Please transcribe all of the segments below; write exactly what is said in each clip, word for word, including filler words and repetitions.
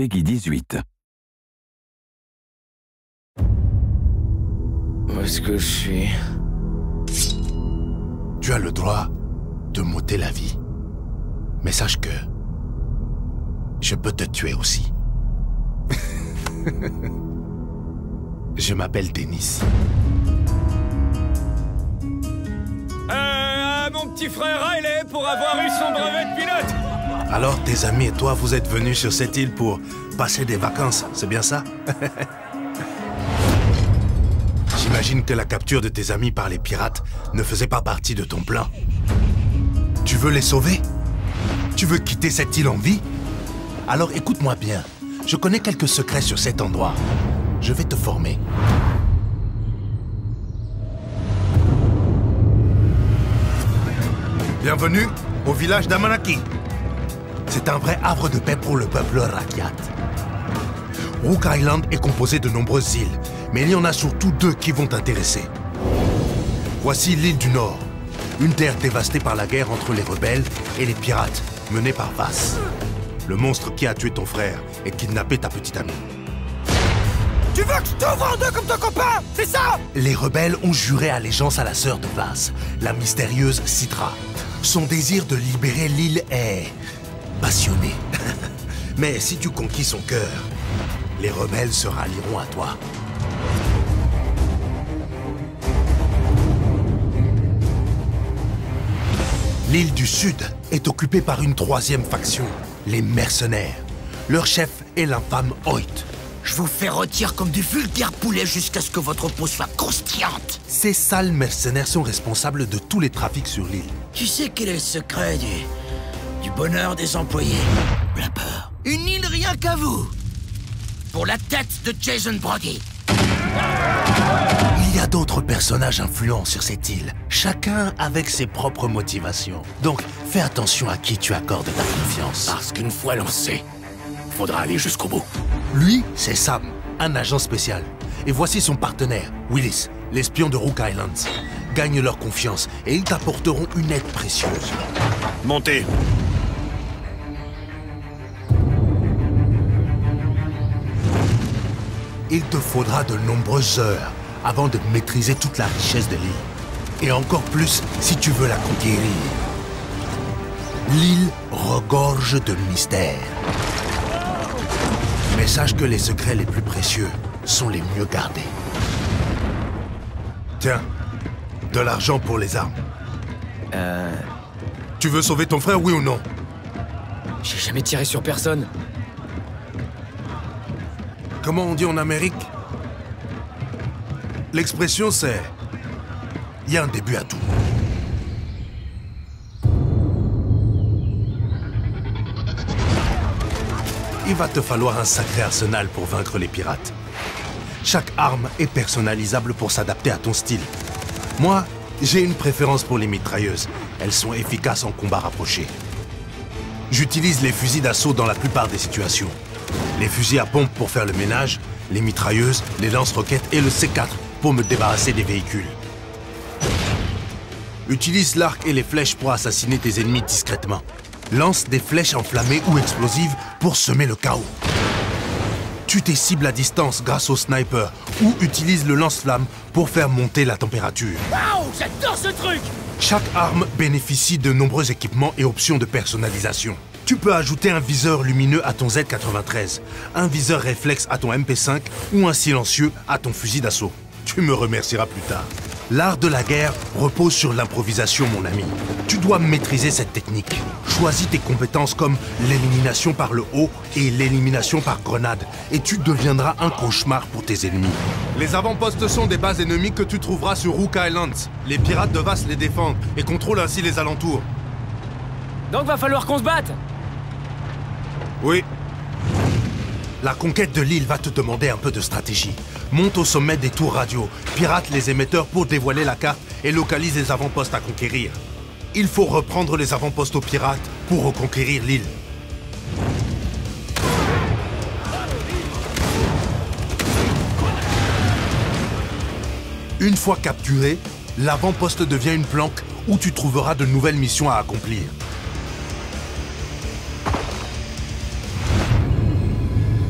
Peggy dix-huit. Où est-ce que je suis? Tu as le droit de m'ôter la vie. Mais sache que je peux te tuer aussi. Je m'appelle Dennis. Euh, mon petit frère Riley pour avoir eu son brevet de pilote. Alors, tes amis et toi, vous êtes venus sur cette île pour passer des vacances, c'est bien ça? J'imagine que la capture de tes amis par les pirates ne faisait pas partie de ton plan. Tu veux les sauver? Tu veux quitter cette île en vie? Alors écoute-moi bien. Je connais quelques secrets sur cet endroit. Je vais te former. Bienvenue au village d'Amanaki. C'est un vrai havre de paix pour le peuple Rakyat. Rook Island est composé de nombreuses îles, mais il y en a surtout deux qui vont t'intéresser. Voici l'île du Nord, une terre dévastée par la guerre entre les rebelles et les pirates, menée par Vass, le monstre qui a tué ton frère et kidnappé ta petite amie. Tu veux que je t'ouvre en deux comme ton copain, c'est ça? Les rebelles ont juré allégeance à la sœur de Vass, la mystérieuse Citra. Son désir de libérer l'île est passionné. Mais si tu conquis son cœur, les rebelles se rallieront à toi. L'île du Sud est occupée par une troisième faction, les mercenaires. Leur chef est l'infâme Hoyt. Je vous fais rôtir comme du vulgaire poulet jusqu'à ce que votre peau soit croustillante. Ces sales mercenaires sont responsables de tous les trafics sur l'île. Tu sais quel est le secret du... du bonheur des employés? La peur. Une île rien qu'à vous. Pour la tête de Jason Brody. Il y a d'autres personnages influents sur cette île, chacun avec ses propres motivations. Donc, fais attention à qui tu accordes ta confiance. Parce qu'une fois lancé, faudra aller jusqu'au bout. Lui, c'est Sam, un agent spécial. Et voici son partenaire, Willis, l'espion de Rook Islands. Gagne leur confiance et ils t'apporteront une aide précieuse. Montez. Il te faudra de nombreuses heures avant de maîtriser toute la richesse de l'île. Et encore plus si tu veux la conquérir. L'île regorge de mystères. Mais sache que les secrets les plus précieux sont les mieux gardés. Tiens, de l'argent pour les armes. Euh... Tu veux sauver ton frère, oui ou non? J'ai jamais tiré sur personne. Comment on dit en Amérique? L'expression c'est... Il y a un début à tout. Il va te falloir un sacré arsenal pour vaincre les pirates. Chaque arme est personnalisable pour s'adapter à ton style. Moi, j'ai une préférence pour les mitrailleuses. Elles sont efficaces en combat rapproché. J'utilise les fusils d'assaut dans la plupart des situations. Les fusils à pompe pour faire le ménage, les mitrailleuses, les lance-roquettes et le C quatre pour me débarrasser des véhicules. Utilise l'arc et les flèches pour assassiner tes ennemis discrètement. Lance des flèches enflammées ou explosives pour semer le chaos. Tue tes cibles à distance grâce au sniper ou utilise le lance-flamme pour faire monter la température. Waouh, j'adore ce truc! Chaque arme bénéficie de nombreux équipements et options de personnalisation. Tu peux ajouter un viseur lumineux à ton Z quatre-vingt-treize, un viseur réflexe à ton M P cinq ou un silencieux à ton fusil d'assaut. Tu me remercieras plus tard. L'art de la guerre repose sur l'improvisation, mon ami. Tu dois maîtriser cette technique. Choisis tes compétences comme l'élimination par le haut et l'élimination par grenade, et tu deviendras un cauchemar pour tes ennemis. Les avant-postes sont des bases ennemies que tu trouveras sur Rook Islands. Les pirates de Vass les défendent et contrôlent ainsi les alentours. Donc va falloir qu'on se batte. Oui. La conquête de l'île va te demander un peu de stratégie. Monte au sommet des tours radio, pirate les émetteurs pour dévoiler la carte et localise les avant-postes à conquérir. Il faut reprendre les avant-postes aux pirates pour reconquérir l'île. Une fois capturé, l'avant-poste devient une planque où tu trouveras de nouvelles missions à accomplir.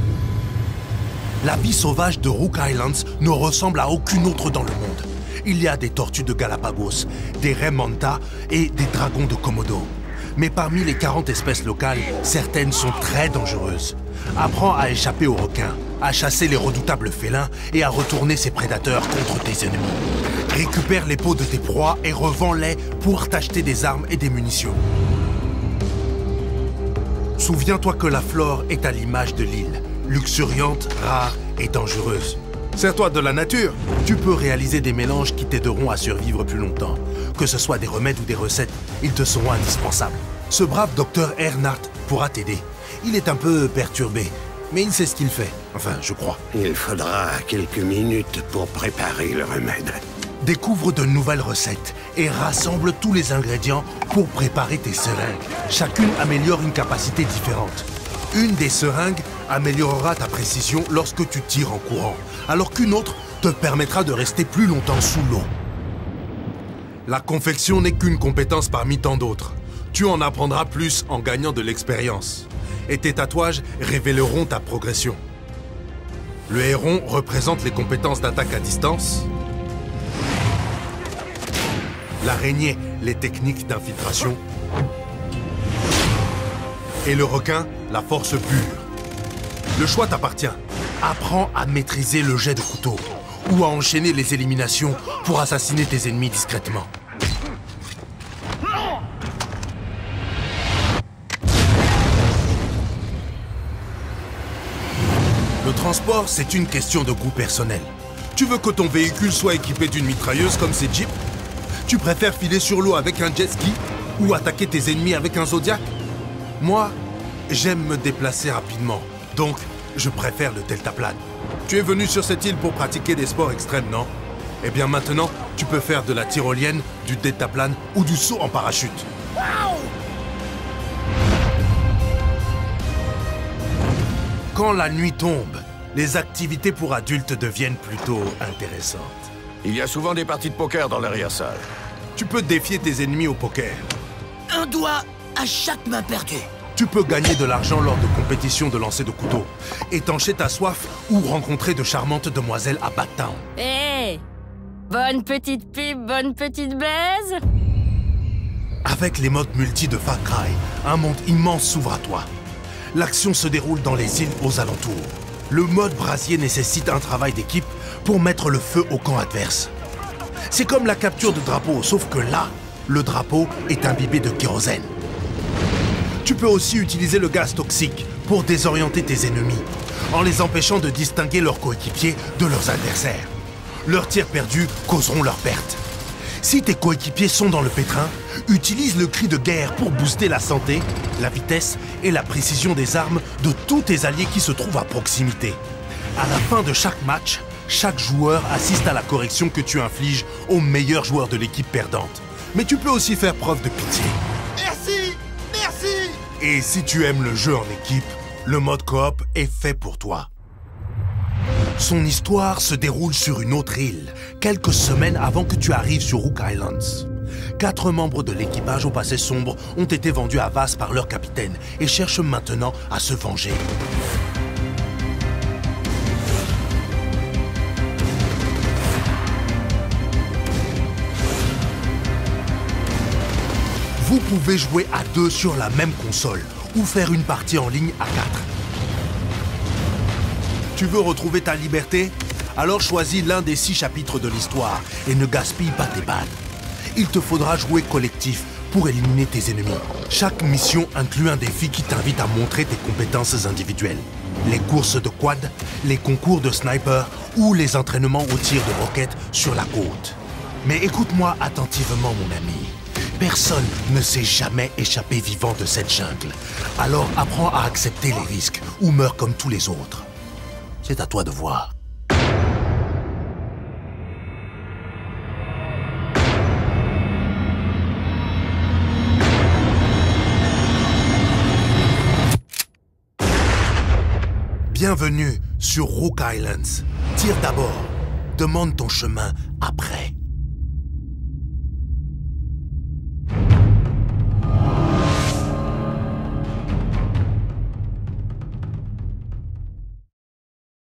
La vie sauvage de Rook Islands ne ressemble à aucune autre dans le monde. Il y a des tortues de Galapagos, des raies manta et des dragons de Komodo. Mais parmi les quarante espèces locales, certaines sont très dangereuses. Apprends à échapper aux requins, à chasser les redoutables félins et à retourner ces prédateurs contre tes ennemis. Récupère les peaux de tes proies et revends-les pour t'acheter des armes et des munitions. Souviens-toi que la flore est à l'image de l'île, luxuriante, rare et dangereuse. Sers-toi de la nature. Tu peux réaliser des mélanges qui t'aideront à survivre plus longtemps. Que ce soit des remèdes ou des recettes, ils te seront indispensables. Ce brave docteur Earnhardt pourra t'aider. Il est un peu perturbé, mais il sait ce qu'il fait. Enfin, je crois. Il faudra quelques minutes pour préparer le remède. Découvre de nouvelles recettes et rassemble tous les ingrédients pour préparer tes seringues. Chacune améliore une capacité différente. Une des seringues améliorera ta précision lorsque tu tires en courant, alors qu'une autre te permettra de rester plus longtemps sous l'eau. La confection n'est qu'une compétence parmi tant d'autres. Tu en apprendras plus en gagnant de l'expérience. Et tes tatouages révéleront ta progression. Le héron représente les compétences d'attaque à distance. L'araignée, les techniques d'infiltration. Et le requin, la force pure. Le choix t'appartient. Apprends à maîtriser le jet de couteau ou à enchaîner les éliminations pour assassiner tes ennemis discrètement. Le transport, c'est une question de goût personnel. Tu veux que ton véhicule soit équipé d'une mitrailleuse comme ces jeeps? Tu préfères filer sur l'eau avec un jet ski ou attaquer tes ennemis avec un Zodiac? Moi, j'aime me déplacer rapidement, donc je préfère le deltaplane. Tu es venu sur cette île pour pratiquer des sports extrêmes, non? Eh bien maintenant, tu peux faire de la tyrolienne, du deltaplane ou du saut en parachute. Quand la nuit tombe, les activités pour adultes deviennent plutôt intéressantes. Il y a souvent des parties de poker dans l'arrière-salle. Tu peux défier tes ennemis au poker. Un doigt à chaque main perdue. Tu peux gagner de l'argent lors de compétitions de lancer de couteau, étancher ta soif ou rencontrer de charmantes demoiselles à Backtown. Hé hey, bonne petite pipe, bonne petite baise. Avec les modes multi de Far Cry, un monde immense s'ouvre à toi. L'action se déroule dans les îles aux alentours. Le mode brasier nécessite un travail d'équipe pour mettre le feu au camp adverse. C'est comme la capture de drapeau, sauf que là, le drapeau est imbibé de kérosène. Tu peux aussi utiliser le gaz toxique pour désorienter tes ennemis, en les empêchant de distinguer leurs coéquipiers de leurs adversaires. Leurs tirs perdus causeront leur perte. Si tes coéquipiers sont dans le pétrin, utilise le cri de guerre pour booster la santé, la vitesse et la précision des armes de tous tes alliés qui se trouvent à proximité. À la fin de chaque match, chaque joueur assiste à la correction que tu infliges au meilleur joueur de l'équipe perdante. Mais tu peux aussi faire preuve de pitié. Merci! Merci! Et si tu aimes le jeu en équipe, le mode coop est fait pour toi. Son histoire se déroule sur une autre île, quelques semaines avant que tu arrives sur Rook Islands. Quatre membres de l'équipage au passé sombre ont été vendus à Vaas par leur capitaine et cherchent maintenant à se venger. Vous pouvez jouer à deux sur la même console ou faire une partie en ligne à quatre. Tu veux retrouver ta liberté? Alors choisis l'un des six chapitres de l'histoire et ne gaspille pas tes balles. Il te faudra jouer collectif pour éliminer tes ennemis. Chaque mission inclut un défi qui t'invite à montrer tes compétences individuelles. Les courses de quad, les concours de sniper ou les entraînements au tir de roquettes sur la côte. Mais écoute-moi attentivement, mon ami. Personne ne s'est jamais échappé vivant de cette jungle. Alors apprends à accepter les risques ou meurs comme tous les autres. C'est à toi de voir. Bienvenue sur Rook Islands. Tire d'abord. Demande ton chemin après.